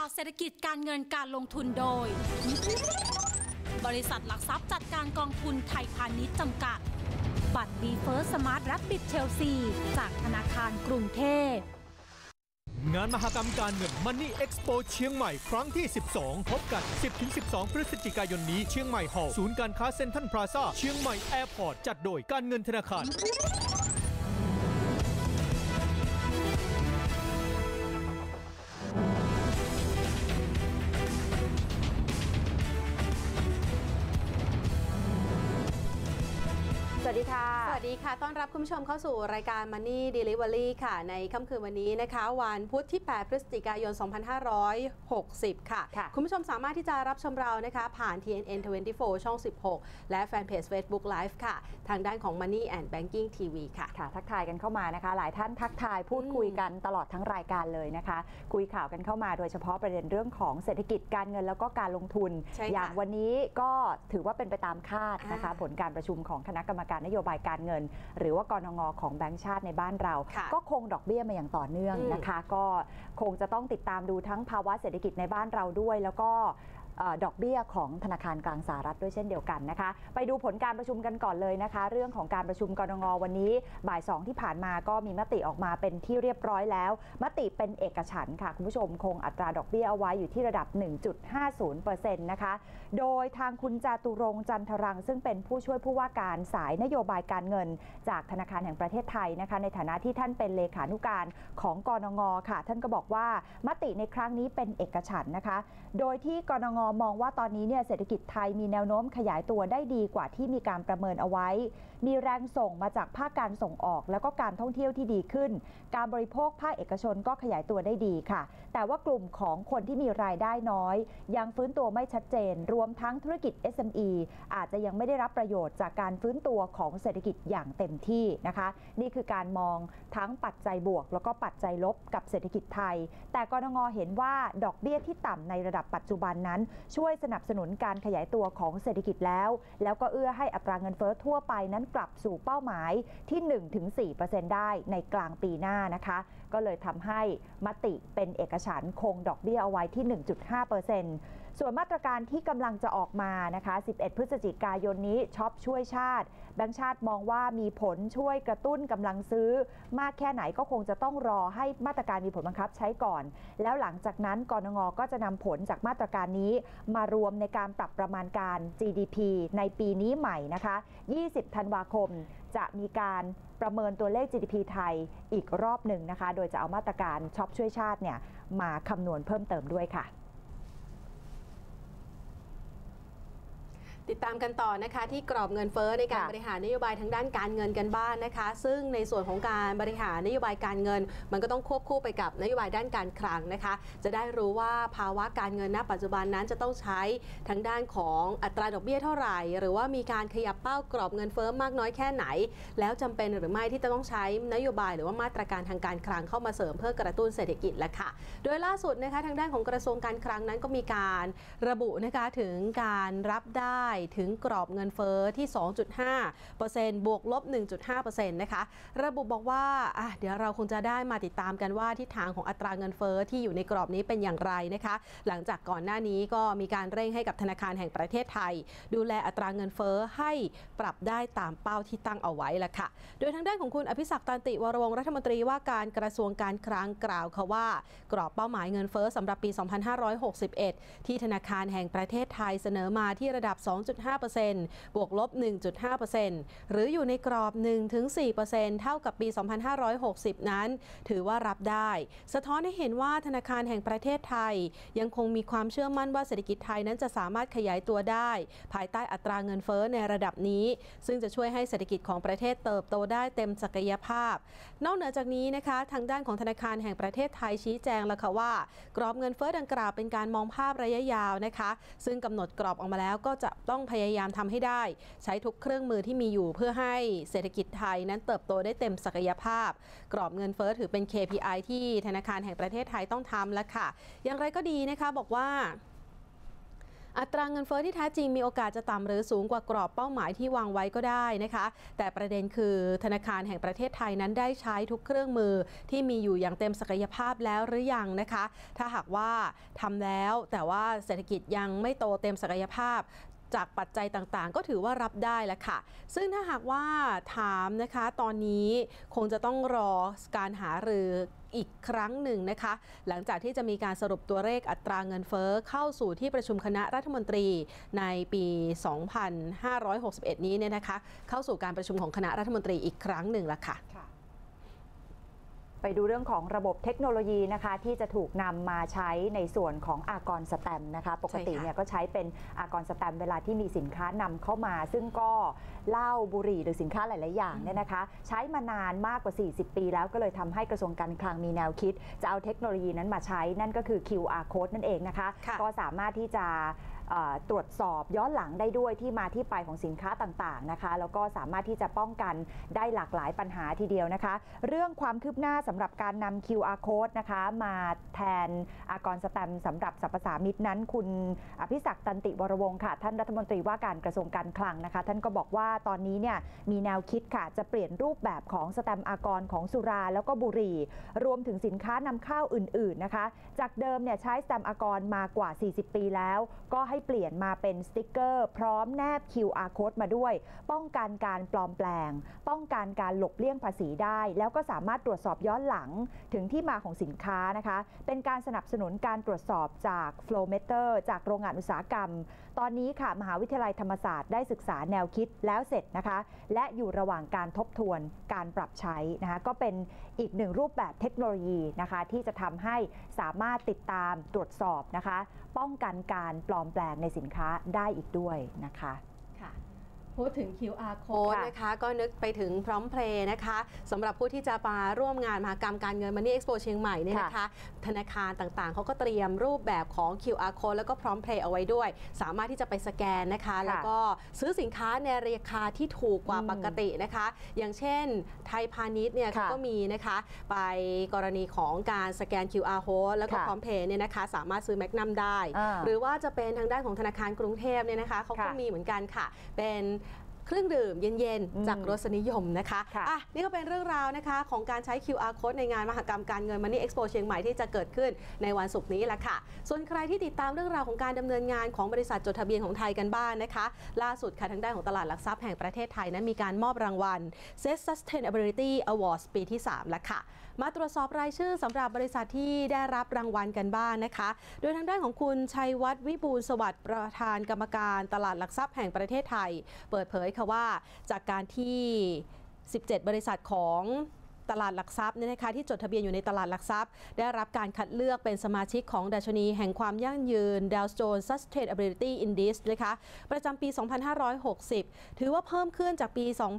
าวเศรษฐกิจการเงินการลงทุนโดยบริษัทหลักทรัพย์จัดการกองทุนไทยพาณิชย์จำกัดบัตร B-First Smart Rapid Chelsea จากธนาคารกรุงเทพงานมหกรรมการเงิน Money Expo เชียงใหม่ครั้งที่ 12 พบกัน 10-12 พฤศจิกายนนี้เชียงใหม่ฮอลล์ศูนย์การค้าเซ็นทรัลพลาซ่าเชียงใหม่แอร์พอร์ตจัดโดยการเงินธนาคารสวัสดีค่ะสวัสดีค่ะต้อนรับคุณผู้ชมเข้าสู่รายการ Money Delivery ค่ะในค่ำคืนวันนี้นะคะวันพุธที่ 8 พฤศจิกายน 2560 ค่ะคุณผู้ชมสามารถที่จะรับชมเรานะคะผ่าน TNN 24 ช่อง 16 และแฟนเพจ Facebook Live ค่ะทางด้านของ Money and Banking TV ค่ะทักทายกันเข้ามานะคะหลายท่านทักทายพูดคุยกันตลอดทั้งรายการเลยนะคะคุยข่าวกันเข้ามาโดยเฉพาะประเด็นเรื่องของเศรษฐกิจการเงินแล้วก็การลงทุนอย่างวันนี้ก็ถือว่าเป็นไปตามคาดนะคะผลการประชุมของคณะกรรมการนโยบายการเงินหรือว่ากนง.ของแบงก์ชาติในบ้านเราก็คงดอกเบี้ยมาอย่างต่อเนื่องนะคะก็คงจะต้องติดตามดูทั้งภาวะเศรษฐกิจในบ้านเราด้วยแล้วก็ดอกเบี้ยของธนาคารกลางสหรัฐด้วยเช่นเดียวกันนะคะไปดูผลการประชุมกันก่อนเลยนะคะเรื่องของการประชุมกนง.วันนี้บ่าย 2ที่ผ่านมาก็มีมติออกมาเป็นที่เรียบร้อยแล้วมติเป็นเอกฉันท์ค่ะคุณผู้ชมคงอัตราดอกเบี้ยเอาไว้อยู่ที่ระดับ 1.50% นะคะโดยทางคุณจาตุรงค์จันทรังซึ่งเป็นผู้ช่วยผู้ว่าการสายนโยบายการเงินจากธนาคารแห่งประเทศไทยนะคะในฐานะที่ท่านเป็นเลขานุการของกนง.ค่ะท่านก็บอกว่ามติในครั้งนี้เป็นเอกฉันท์นะคะโดยที่กนง.มองว่าตอนนี้เนี่ยเศรษฐกิจไทยมีแนวโน้มขยายตัวได้ดีกว่าที่มีการประเมินเอาไว้มีแรงส่งมาจากภาคการส่งออกแล้วก็การท่องเที่ยวที่ดีขึ้นการบริโภคภาคเอกชนก็ขยายตัวได้ดีค่ะแต่ว่ากลุ่มของคนที่มีรายได้น้อยยังฟื้นตัวไม่ชัดเจนรวมทั้งธุรกิจ SME อาจจะยังไม่ได้รับประโยชน์จากการฟื้นตัวของเศรษฐกิจอย่างเต็มที่นะคะนี่คือการมองทั้งปัจจัยบวกแล้วก็ปัจจัยลบกับเศรษฐกิจไทยแต่กนง.เห็นว่าดอกเบี้ยที่ต่ำในระดับปัจจุบันนั้นช่วยสนับสนุนการขยายตัวของเศรษฐกิจแล้วก็เอื้อให้อัตราเงินเฟ้อทั่วไปนั้นกลับสู่เป้าหมายที่ 1-4% ได้ในกลางปีหน้านะคะก็เลยทำให้มติเป็นเอกฉันท์คงดอกเบี้ยเอาไว้ที่ 1.5%ส่วนมาตรการที่กำลังจะออกมานะคะ11 พฤศจิกายนนี้ช็อปช่วยชาติแบงก์ชาติมองว่ามีผลช่วยกระตุ้นกำลังซื้อมากแค่ไหนก็คงจะต้องรอให้มาตรการมีผลบังคับใช้ก่อนแล้วหลังจากนั้นกนง.ก็จะนำผลจากมาตรการนี้มารวมในการปรับประมาณการ GDP ในปีนี้ใหม่นะคะ20 ธันวาคมจะมีการประเมินตัวเลข GDP ไทยอีกรอบหนึ่งนะคะโดยจะเอามาตรการช็อปช่วยชาติเนี่ยมาคำนวณเพิ่มเติมด้วยค่ะติดตามกันต่อนะคะที่กรอบเงินเฟ้อในการบริหารนโยบายทางด้านการเงินกันบ้าง นะคะซึ่งในส่วนของการบริหารนโยบายการเงินมันก็ต้องควบคู่ไปกับนโยบายด้านการคลังนะคะจะได้รู้ว่าภาวะการเงินณปัจจุบันนั้นจะต้องใช้ทางด้านของอัตราดอกเบี้ยเท่าไหร่หรือว่ามีการขยับเป้ากรอบเงินเฟ้อมากน้อยแค่ไหนแล้วจำเป็นหรือไม่ที่จะต้องใช้นโยบายหรือว่ามาตรการทางการคลังเข้ามาเสริมเพื่อกระตุ้นเศรษฐกิจและค่ะโดยล่าสุดนะคะทางด้านของกระทรวงการคลังนั้นก็มีการระบุนะคะถึงการรับได้ถึงกรอบเงินเฟ้อที่ 2.5% บวกลบ 1.5% นะคะระบุบอกว่าเดี๋ยวเราคงจะได้มาติดตามกันว่าทิศทางของอัตราเงินเฟ้อที่อยู่ในกรอบนี้เป็นอย่างไรนะคะหลังจากก่อนหน้านี้ก็มีการเร่งให้กับธนาคารแห่งประเทศไทยดูแลอัตราเงินเฟ้อให้ปรับได้ตามเป้าที่ตั้งเอาไว้ละค่ะโดยทางด้านของคุณอภิศักดิ์ตันติวรวงศ์รัฐมนตรีว่าการกระทรวงการคลังกล่าวค่ะว่ากรอบเป้าหมายเงินเฟ้อสำหรับปี 2561 ที่ธนาคารแห่งประเทศไทยเสนอมาที่ระดับ 2.5%บวกลบ 1.5% หรืออยู่ในกรอบ 1-4% เท่ากับปี 2560 นั้นถือว่ารับได้สะท้อนให้เห็นว่าธนาคารแห่งประเทศไทยยังคงมีความเชื่อมั่นว่าเศรษฐกิจไทยนั้นจะสามารถขยายตัวได้ภายใต้อัตราเงินเฟ้อในระดับนี้ซึ่งจะช่วยให้เศรษฐกิจของประเทศเติบโตได้เต็มศักยภาพนอกเหนือจากนี้นะคะทางด้านของธนาคารแห่งประเทศไทยชี้แจงแล้วค่ะว่ากรอบเงินเฟ้อดังกล่าวเป็นการมองภาพระยะยาวนะคะซึ่งกำหนดกรอบออกมาแล้วก็จะต้องพยายามทำให้ได้ใช้ทุกเครื่องมือที่มีอยู่เพื่อให้เศรษฐกิจไทยนั้นเติบโตได้เต็มศักยภาพกรอบเงินเฟ้อถือเป็น KPI ที่ธนาคารแห่งประเทศไทยต้องทำแล้วค่ะอย่างไรก็ดีนะคะบอกว่าอัตราเงินเฟ้อที่แท้จริงมีโอกาสจะต่ำหรือสูงกว่ากรอบเป้าหมายที่วางไว้ก็ได้นะคะแต่ประเด็นคือธนาคารแห่งประเทศไทยนั้นได้ใช้ทุกเครื่องมือที่มีอยู่อย่างเต็มศักยภาพแล้วหรือยังนะคะถ้าหากว่าทำแล้วแต่ว่าเศรษฐกิจยังไม่โตเต็มศักยภาพจากปัจจัยต่างๆก็ถือว่ารับได้แล้วค่ะซึ่งถ้าหากว่าถามนะคะตอนนี้คงจะต้องรอการหารืออีกครั้งหนึ่งนะคะหลังจากที่จะมีการสรุปตัวเลขอัตราเงินเฟ้อเข้าสู่ที่ประชุมคณะรัฐมนตรีในปี 2561 นี้เนี่ยนะคะเข้าสู่การประชุมของคณะรัฐมนตรีอีกครั้งหนึ่งละค่ะไปดูเรื่องของระบบเทคโนโลยีนะคะที่จะถูกนำมาใช้ในส่วนของอากรสแตมป์นะคะปกติเนี่ยก็ใช้เป็นอากรสแตมป์เวลาที่มีสินค้านำเข้ามาซึ่งก็เหล้าบุหรี่หรือสินค้าหลายๆอย่างเนี่ยนะคะใช้มานานมากกว่า40 ปีแล้วก็เลยทำให้กระทรวงการคลังมีแนวคิดจะเอาเทคโนโลยีนั้นมาใช้นั่นก็คือ QR code นั่นเองนะคะก็สามารถที่จะตรวจสอบย้อนหลังได้ด้วยที่มาที่ไปของสินค้าต่างๆนะคะแล้วก็สามารถที่จะป้องกันได้หลากหลายปัญหาทีเดียวนะคะเรื่องความคืบหน้าสำหรับการนำ QR code นะคะมาแทนอากรสแตมป์สำหรับสรรพสามิตนั้นคุณอภิศักดิ์ตันติวรวงศ์ค่ะท่านรัฐมนตรีว่าการกระทรวงการคลังนะคะท่านก็บอกว่าตอนนี้เนี่ยมีแนวคิดค่ะจะเปลี่ยนรูปแบบของสแตมป์อากรของสุราแล้วก็บุหรี่รวมถึงสินค้านำเข้าอื่นๆนะคะจากเดิมเนี่ยใช้สแตมป์อากรมากว่า40 ปีแล้วก็ให้เปลี่ยนมาเป็นสติ๊กเกอร์พร้อมแนบ QR code มาด้วยป้องกันการปลอมแปลงป้องกันการหลบเลี่ยงภาษีได้แล้วก็สามารถตรวจสอบย้อนหลังถึงที่มาของสินค้านะคะเป็นการสนับสนุนการตรวจสอบจาก Flowmeter จากโรงงานอุตสาหกรรมตอนนี้ค่ะมหาวิทยาลัยธรรมศาสตร์ได้ศึกษาแนวคิดแล้วเสร็จนะคะและอยู่ระหว่างการทบทวนการปรับใช้นะคะก็เป็นอีกหนึ่งรูปแบบเทคโนโลยีนะคะที่จะทำให้สามารถติดตามตรวจสอบนะคะป้องกันการปลอมแปลงในสินค้าได้อีกด้วยนะคะพูดถึง QR code นะคะก็นึกไปถึงพร้อมเพลย์นะคะสำหรับผู้ที่จะมาร่วมงานมหกรรมการเงิน Money Expo เชียงใหม่เนี่ยนะคะธนาคารต่างๆเขาก็เตรียมรูปแบบของ QR code แล้วก็พร้อมเพลย์เอาไว้ด้วยสามารถที่จะไปสแกนนะคะแล้วก็ซื้อสินค้าในราคาที่ถูกกว่าปกตินะคะอย่างเช่นไทยพาณิชย์เนี่ยเขาก็มีนะคะไปกรณีของการสแกน QR code แล้วก็พร้อมเพลย์เนี่ยนะคะสามารถซื้อแมกนัมได้หรือว่าจะเป็นทางด้านของธนาคารกรุงเทพเนี่ยนะคะเขาก็มีเหมือนกันค่ะเป็นเครื่องดื่มเย็นๆจากรสนิยมนะคะนี่ก็เป็นเรื่องราวนะคะของการใช้ QR code ในงานมหกรรมการเงิน Money Expo เชียงใหม่ที่จะเกิดขึ้นในวันศุกร์นี้แหละค่ะส่วนใครที่ติดตามเรื่องราวของการดำเนินงานของบริษัทจดทะเบียนของไทยกันบ้าง นะคะล่าสุดค่ะทางด้านของตลาดหลักทรัพย์แห่งประเทศไทยนั้นมีการมอบรางวัล Set Sustainability Awards ปีที่ 3 แล้วค่ะมาตรวจสอบรายชื่อสำหรับบริษัทที่ได้รับรางวัลกันบ้าง นะคะโดยทางด้านของคุณชัยวัฒน์วิบูลย์สวัสดิ์ประธานกรรมการตลาดหลักทรัพย์แห่งประเทศไทยเปิดเผยค่ะว่าจากการที่ 17 บริษัทของตลาดหลักทรัพย์เนี่ยนะคะที่จดทะเบียนอยู่ในตลาดหลักทรัพย์ได้รับการคัดเลือกเป็นสมาชิกของดัชนีแห่งความยั่งยืน Dow Jones Sustainability Index นะคะประจำปี 2560 ถือว่าเพิ่มขึ้นจากปี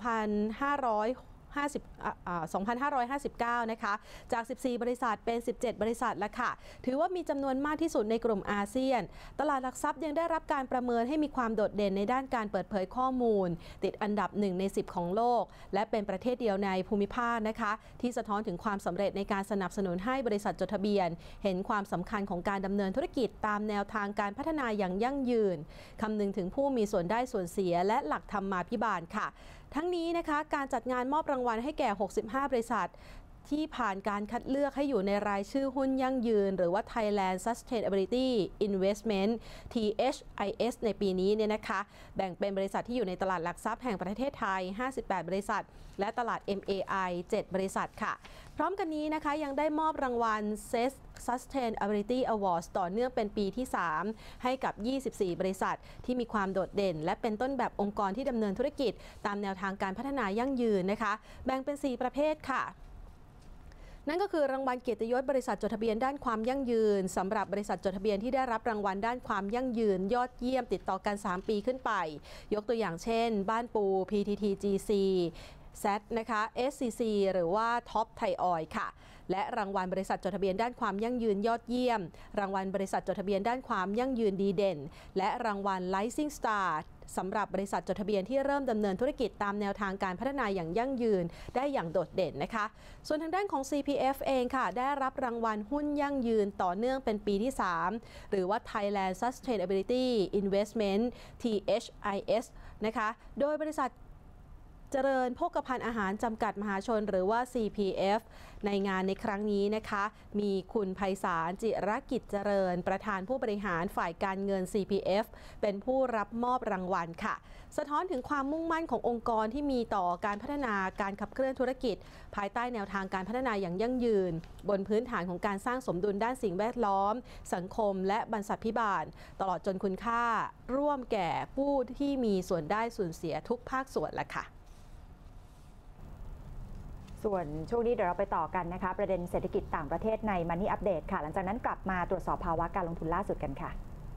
2559 นะคะจาก 14 บริษัทเป็น 17 บริษัทแล้วค่ะถือว่ามีจำนวนมากที่สุดในกลุ่มอาเซียนตลาดหลักทรัพย์ยังได้รับการประเมินให้มีความโดดเด่นในด้านการเปิดเผยข้อมูลติดอันดับ1 ใน 10 ของโลกและเป็นประเทศเดียวในภูมิภาคนะคะที่สะท้อนถึงความสำเร็จในการสนับสนุนให้บริษัทจดทะเบียนเห็นความสำคัญของการดำเนินธุรกิจตามแนวทางการพัฒนาอย่างยั่งยืนคำนึงถึงผู้มีส่วนได้ส่วนเสียและหลักธรรมาภิบาลค่ะทั้งนี้นะคะการจัดงานมอบรางวัลให้แก่ 65 บริษัทที่ผ่านการคัดเลือกให้อยู่ในรายชื่อหุ้นยั่งยืนหรือว่า Thailand Sustainability Investment THIS ในปีนี้เนี่ยนะคะแบ่งเป็นบริษัทที่อยู่ในตลาดหลักทรัพย์แห่งประเทศไทย 58 บริษัทและตลาด MAI 7 บริษัทค่ะพร้อมกันนี้นะคะยังได้มอบรางวัล Set Sustainability Awards ต่อเนื่องเป็นปีที่ 3 ให้กับ 24 บริษัทที่มีความโดดเด่นและเป็นต้นแบบองค์กรที่ดำเนินธุรกิจตามแนวทางการพัฒนายั่งยืนนะคะแบ่งเป็น 4 ประเภทค่ะนั่นก็คือรางวัลเกียรติยศบริษัทจดทะเบียนด้านความยั่งยืนสำหรับบริษัทจดทะเบียนที่ได้รับรางวัลด้านความยั่งยืนยอดเยี่ยมติดต่อกัน 3 ปีขึ้นไปยกตัวอย่างเช่นบ้านปู PTTGC SAT นะคะ SCC หรือว่าท็อปไทยออยล์ค่ะและรางวัลบริษัทจดทะเบียนด้านความยั่งยืนยอดเยี่ยมรางวัลบริษัทจดทะเบียนด้านความยั่งยืนดีเด่นและรางวัล Rising Star สำหรับบริษัทจดทะเบียนที่เริ่มดำเนินธุรกิจตามแนวทางการพัฒนาอย่างยั่งยืนได้อย่างโดดเด่นนะคะส่วนทางด้านของ CPF เองค่ะได้รับรางวัลหุ้นยั่งยืนต่อเนื่องเป็นปีที่ 3 หรือว่า Thailand Sustainability Investment THIS นะคะโดยบริษัทเจริญโภคภัณฑ์อาหารจำกัดมหาชนหรือว่า CPF ในงานในครั้งนี้นะคะมีคุณไพศาลจิรกิจเจริญประธานผู้บริหารฝ่ายการเงิน CPF เป็นผู้รับมอบรางวัลค่ะสะท้อนถึงความมุ่งมั่นขององค์กรที่มีต่อการพัฒนาการขับเคลื่อนธุรกิจภายใต้แนวทางการพัฒนาอย่างยั่งยืนบนพื้นฐานของการสร้างสมดุลด้านสิ่งแวดล้อมสังคมและบรรษัทพิบาลตลอดจนคุณค่าร่วมแก่ผู้ที่มีส่วนได้ส่วนเสียทุกภาคส่วนละค่ะส่วนช่วงนี้เดี๋ยวเราไปต่อกันนะคะประเด็นเศรษฐกิจต่างประเทศใน Money Update ค่ะหลังจากนั้นกลับมาตรวจสอบภาวะการลงทุนล่าสุดกันค่ะ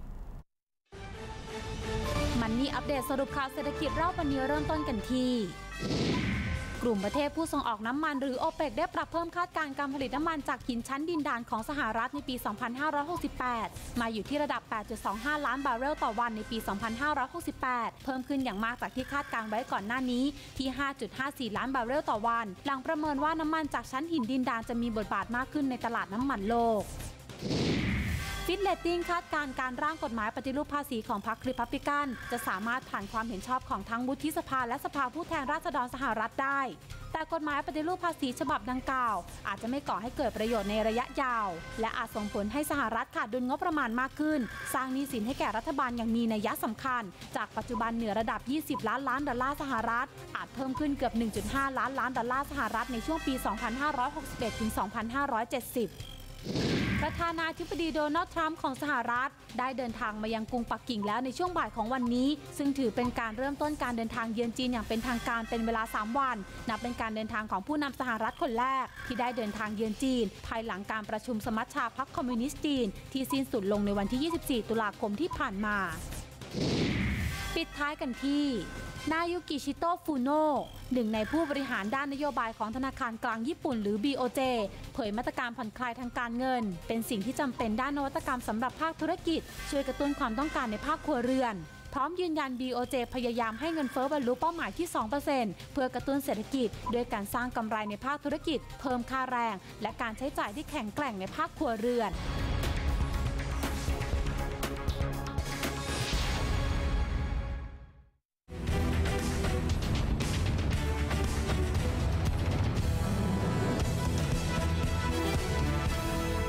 Money Update สรุปข่าวเศรษฐกิจรอบวันนี้เริ่มต้นกันที่กลุ่มประเทศผู้ส่งออกน้ำมันหรือ OPEC ได้ปรับเพิ่มคาดการณ์การผลิตน้ำมันจากหินชั้นดินดานของสหรัฐในปี 2568 มาอยู่ที่ระดับ 8.25 ล้านบาร์เรลต่อวันในปี 2568 เพิ่มขึ้นอย่างมากจากที่คาดการณ์ไว้ก่อนหน้านี้ที่ 5.54 ล้านบาร์เรลต่อวันหลังประเมินว่าน้ำมันจากชั้นหินดินดานจะมีบทบาทมากขึ้นในตลาดน้ำมันโลกฟิตเลตติ้งคาดการณ์การร่างกฎหมายปฏิรูปภาษีของพรรครีพับลิกันจะสามารถผ่านความเห็นชอบของทั้งวุฒิสภาและสภาผู้แทนราษฎรสหรัฐได้แต่กฎหมายปฏิรูปภาษีฉบับดังกล่าวอาจจะไม่ก่อให้เกิดประโยชน์ในระยะยาวและอาจส่งผลให้สหรัฐขาดดุลงบประมาณมากขึ้นสร้างหนี้สินให้แก่รัฐบาลอย่างมีนัยสำคัญจากปัจจุบันเหนือระดับ20ล้านล้านดอลลาร์สหรัฐอาจเพิ่มขึ้นเกือบ 1.5 ล้านล้านดอลลาร์สหรัฐในช่วงปี 2561 ถึง 2570ประธานาธิบดีโดนัลด์ทรัมป์ของสหรัฐได้เดินทางมายังกรุงปักกิ่งแล้วในช่วงบ่ายของวันนี้ซึ่งถือเป็นการเริ่มต้นการเดินทางเยือนจีนอย่างเป็นทางการเป็นเวลา3วันนับเป็นการเดินทางของผู้นำสหรัฐคนแรกที่ได้เดินทางเยือนจีนภายหลังการประชุมสมัชชาพรรคคอมมิวนิสต์จีนที่สิ้นสุดลงในวันที่24ตุลาคมที่ผ่านมาปิดท้ายกันที่นายุกิชิโตะฟูโนะหนึ่งในผู้บริหารด้านนโยบายของธนาคารกลางญี่ปุ่นหรือ BOJ เผยมาตรการผ่อนคลายทางการเงินเป็นสิ่งที่จำเป็นด้านนวัตกรรมสำหรับภาคธุรกิจช่วยกระตุ้นความต้องการในภาคครัวเรือนพร้อมยืนยัน BOJ พยายามให้เงินเฟ้อบรรลุเป้าหมายที่ 2% เพื่อกระตุ้นเศรษฐกิจด้วยการสร้างกำไรในภาคธุรกิจเพิ่มค่าแรงและการใช้จ่ายที่แข็งแกร่งในภาคครัวเรือน